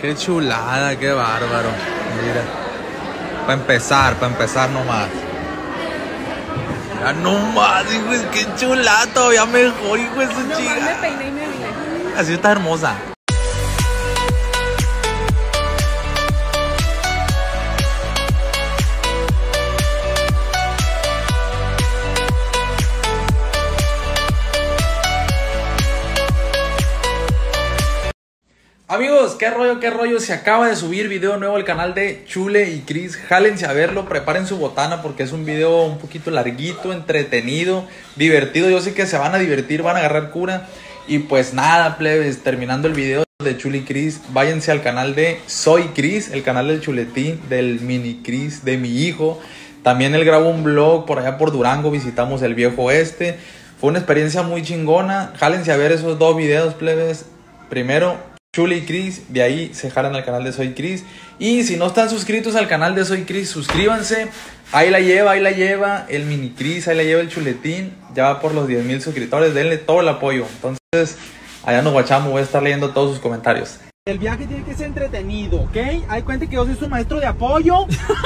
Qué chulada, qué bárbaro. Mira. Para empezar nomás. Ya nomás, hijo, qué chulada, todavía mejor, hijo de su chica. Me peiné y me vine. Así está hermosa. Amigos, qué rollo, se acaba de subir video nuevo al canal de Chule y Cris. Jálense a verlo, preparen su botana porque es un video un poquito larguito, entretenido, divertido. Yo sé que se van a divertir, van a agarrar cura. Y pues nada, plebes, terminando el video de Chule y Cris, váyanse al canal de Soy Cris, el canal del Chuletín, del mini Cris, de mi hijo. También él grabó un vlog por allá por Durango, visitamos el viejo oeste. Fue una experiencia muy chingona. Jálense a ver esos dos videos, plebes. Primero Chule y Cris, de ahí se jalan al canal de Soy Cris. Y si no están suscritos al canal de Soy Cris, suscríbanse. Ahí la lleva el mini Cris, ahí la lleva el Chuletín. Ya va por los 10,000 suscriptores, denle todo el apoyo. Entonces, allá nos guachamos, voy a estar leyendo todos sus comentarios. El viaje tiene que ser entretenido, ¿ok? Hay cuenta que yo soy su maestro de apoyo.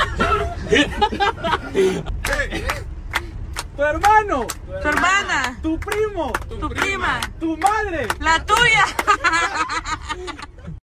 Tu hermano, Tu hermana, tu primo, tu prima, tu madre. la tuya.